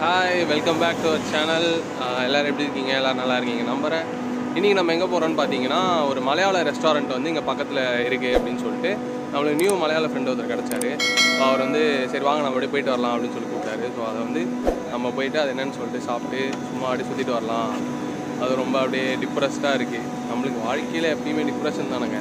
Hi, welcome back to our channel. எல்லோரும் எப்படி இருக்கீங்க? எல்லோரும் நல்லா இருக்கீங்க நம்புகிறேன். இன்றைக்கி நம்ம எங்கே போகிறோன்னு பார்த்தீங்கன்னா, ஒரு மலையாள ரெஸ்டாரண்ட் வந்து இங்கே பக்கத்தில் இருக்குது அப்படின்னு சொல்லிட்டு நம்மளுக்கு நியூ மலையாள ஃப்ரெண்ட் ஒருத்தர் கிடச்சாரு. அவர் வந்து சரி வாங்க நம்ம அப்படியே போயிட்டு வரலாம் அப்படின்னு சொல்லி கூப்பிட்டாரு. ஸோ அதை வந்து நம்ம போயிட்டு அது என்னென்னு சொல்லிட்டு சாப்பிட்டு சும்மா அப்படியே சுற்றிட்டு வரலாம். அது ரொம்ப அப்படியே டிப்ரெஸ்டாக இருக்குது. நம்மளுக்கு வாழ்க்கையில் எப்பயுமே டிப்ரெஷன் தானேங்க.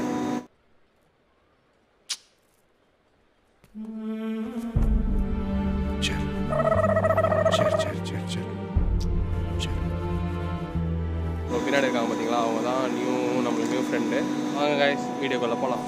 பின்னாடி இருக்காங்க பார்த்தீங்களா, அவங்க தான் நம்மளுக்கு நியூ ஃப்ரெண்டு. வாங்க கைஸ், வீடியோக்குள்ளே போகலாம்.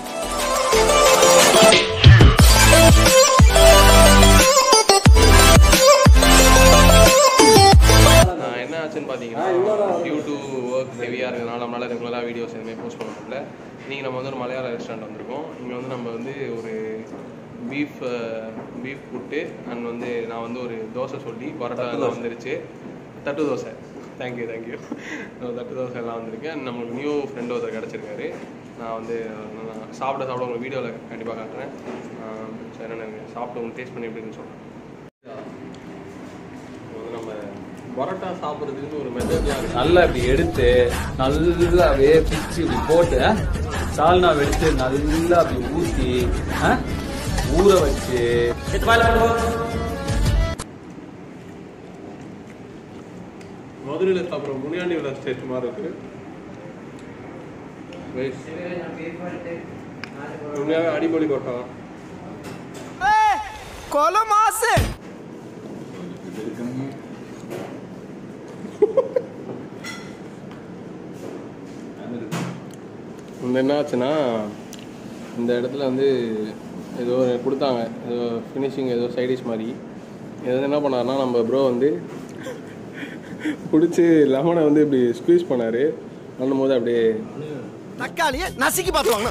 என்ன ஆச்சுன்னு பார்த்தீங்கன்னா, டியூ டு ஒர்க் ஹெவியாக இருக்கிறதுனால நம்மளால் ரெகுலராக வீடியோஸ் எதுவுமே போஸ்ட் பண்ண முடியல. இன்றைக்கி நம்ம வந்து ஒரு மலையாள ரெஸ்டாரண்ட் வந்திருக்கோம். இங்கே வந்து நம்ம வந்து ஒரு பீஃப் புட்டு அண்ட் வந்து நான் வந்து ஒரு தோசை சொல்லி பரோட்டா எல்லாம் வந்துருச்சு. தட்டு தோசை, தேங்க்யூ தட்டு தோசை எல்லாம் வந்திருக்கு. அண்ட் நம்மளுக்கு நியூ ஃப்ரெண்டு ஒருத்தர் கிடச்சிருக்காரு. நான் வந்து சாப்பிட உங்களுக்கு வீடியோவில் கண்டிப்பாக காட்டுறேன். சரி, என்னென்ன சாப்பிட்டு உங்களுக்கு டேஸ்ட் பண்ணி எப்படின்னு சொல்கிறேன். நம்ம பரோட்டா சாப்பிட்றதுக்கு ஒரு மெத்தட்லாம் நல்லா இப்படி எடுத்து நல்லா அப்படியே பிச்சு இப்படி போட்டு சால்னா எடுத்து நல்லா அப்படி ஊற்றி ஊற வச்சு மதுரையில் சாப்பிட்ற முனியாண்டி விழா ஸ்டேட் மாதிரி இருக்கு. உண்மையாகவே அடிப்பொலி கொட்டலாம். என்ன ஆச்சுன்னா, இந்த இடத்துல வந்து ஏதோ கொடுத்தாங்க, ஏதோ ஃபினிஷிங் ஏதோ சைடிஷ் மாதிரி. எது என்ன பண்ணாருன்னா, நம்ம ப்ரோ வந்து பிடிச்சி லெமனை வந்து இப்படி ஸ்குவீஸ் பண்ணார். பண்ணும்போது அப்படியே தக்காளியை நசுக்கி பார்த்துவாங்க.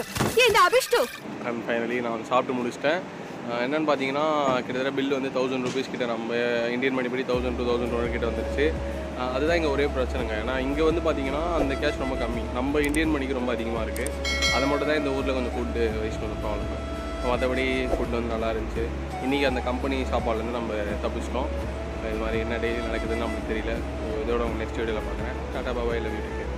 அண்ட் ஃபைனலி நான் வந்து சாப்பிட்டு முடிச்சிட்டேன். என்னென்னு பார்த்தீங்கன்னா, கிட்டத்தட்ட பில் வந்து 1000 rupees கிட்ட, நம்ம இந்தியன் மணி படி 1000 to 1200 கிட்ட வந்துருச்சு. அதுதான் இங்கே ஒரே பிரச்சனைங்க. ஏன்னா இங்கே வந்து பார்த்தீங்கன்னா அந்த கேஷ் ரொம்ப கம்மி, நம்ம இந்தியன் மணிக்கு ரொம்ப அதிகமாக இருக்குது. அதை மட்டும் தான் இந்த ஊரில் கொஞ்சம் ஃபுட்டு வைஸ் கொஞ்சம் ப்ராப்ளம். மற்றபடி ஃபுட் வந்து நல்லா இருந்துச்சு. இன்றைக்கி அந்த கம்பெனி சாப்பாடுலேருந்து நம்ம தப்பிச்சிட்டோம். இது மாதிரி என்ன டெய்லி நடக்குதுன்னு நம்மளுக்கு தெரியல. இதோட உங்கள் நெக்ஸ்ட் வீடியோவில் பார்க்குறேன். Tata bye, love you.